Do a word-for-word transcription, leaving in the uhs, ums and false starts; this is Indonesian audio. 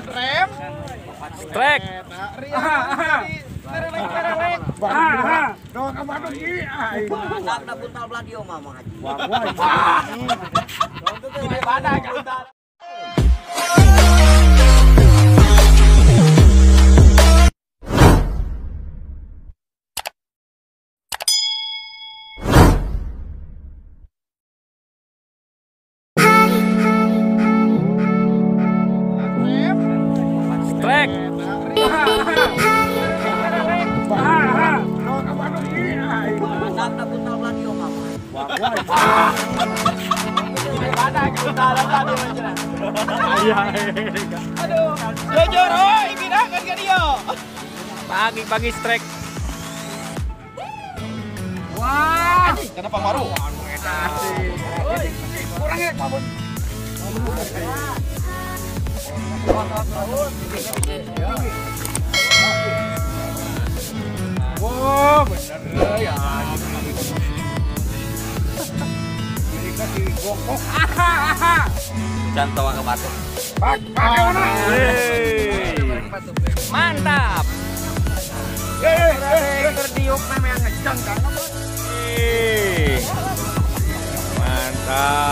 rem. Trek. Doa ka Bandung ki. Mantap na buntal beladi o mama haji. Wah, wah. Ini badak buntal. Trek. Mantap na buntal beladi o mama haji. Wah, wah. Ini badak buntal beladi macam. Iya. Aduh. Jujur, oh, ini dah kan dia. Pagi-pagi strek. Wah, kenapa baru? Kurang ya, Pak Bun. Wah, bener ya. Ini kasih gokok. Aha, aha. Jangan ke batu. Pak, pakai mana? Hey. Mantap. Eh, eh, terdiuk memang ngejang kan? Hey. Mantap.